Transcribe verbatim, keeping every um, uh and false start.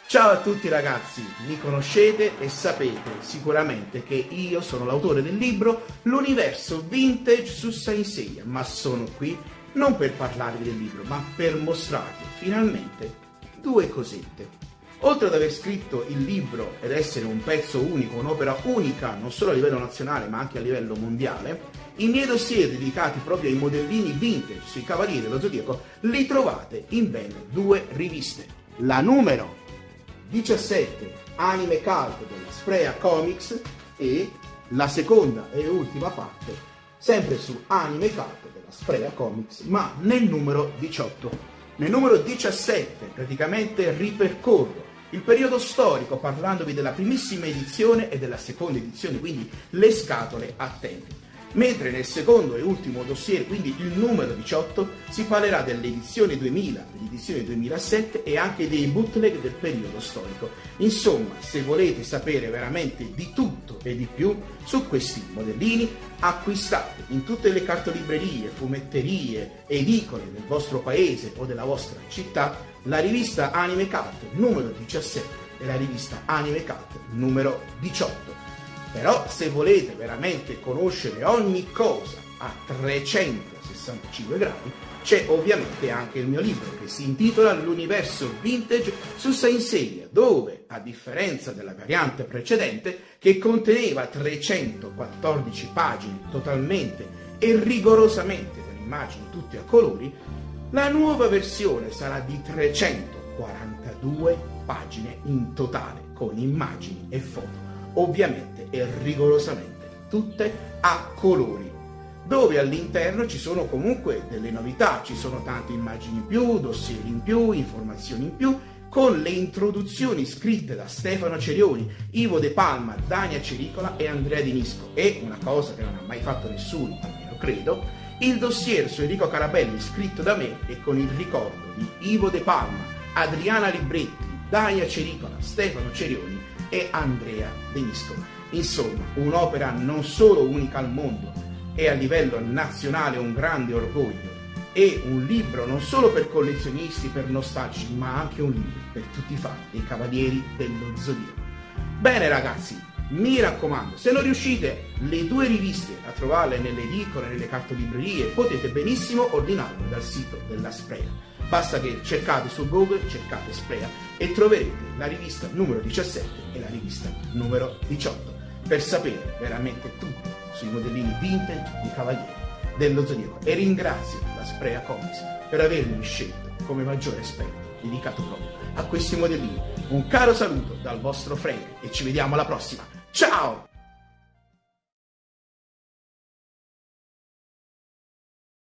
Ciao a tutti ragazzi, mi conoscete e sapete sicuramente che io sono l'autore del libro L'universo vintage su Saint Seiya, ma sono qui non per parlarvi del libro, ma per mostrarvi finalmente due cosette. Oltre ad aver scritto il libro ed essere un pezzo unico, un'opera unica non solo a livello nazionale ma anche a livello mondiale, i miei dossier dedicati proprio ai modellini vintage sui Cavalieri dello Zodiaco li trovate in ben due riviste. La numero diciassette Anime Cult della Sprea Comics e la seconda e ultima parte sempre su Anime Cult della Sprea Comics, ma nel numero diciotto. Nel numero diciassette praticamente ripercorro il periodo storico parlandovi della primissima edizione e della seconda edizione, quindi le scatole a tempi. Mentre nel secondo e ultimo dossier, quindi il numero diciotto, si parlerà dell'edizione duemila, dell'edizione duemilasette e anche dei bootleg del periodo storico. Insomma, se volete sapere veramente di tutto e di più su questi modellini, acquistate in tutte le cartolibrerie, fumetterie, edicole del vostro paese o della vostra città la rivista Anime Cult numero diciassette e la rivista Anime Cult numero diciotto. Però se volete veramente conoscere ogni cosa a trecentosessantacinque gradi, c'è ovviamente anche il mio libro che si intitola L'universo vintage su Saint Seiya, dove, a differenza della variante precedente, che conteneva trecentoquattordici pagine totalmente e rigorosamente con immagini tutte a colori, la nuova versione sarà di trecentoquarantadue pagine in totale con immagini e foto, ovviamente e rigorosamente tutte a colori, dove all'interno ci sono comunque delle novità, ci sono tante immagini in più, dossier in più, informazioni in più, con le introduzioni scritte da Stefano Cerioni, Ivo De Palma, Dania Cericola e Andrea Di Nisco, e una cosa che non ha mai fatto nessuno, almeno credo, il dossier su Enrico Carabelli scritto da me e con il ricordo di Ivo De Palma, Adriana Libretti, Dania Cericola, Stefano Cerioni e Andrea De Nisco. Insomma, un'opera non solo unica al mondo e a livello nazionale un grande orgoglio, e un libro non solo per collezionisti, per nostalgici, ma anche un libro per tutti i fan dei Cavalieri dello Zodiaco. Bene ragazzi, mi raccomando, se non riuscite le due riviste a trovarle nelle edicole, nelle cartolibrerie, potete benissimo ordinarle dal sito della Sprea. Basta che cercate su Google, cercate Sprea e troverete la rivista numero diciassette e la rivista numero diciotto per sapere veramente tutto sui modellini vintage di Cavalieri dello Zodiaco. E ringrazio la Sprea Comics per avermi scelto come maggiore esperto dedicato proprio a questi modellini. Un caro saluto dal vostro Frank e ci vediamo alla prossima. Ciao!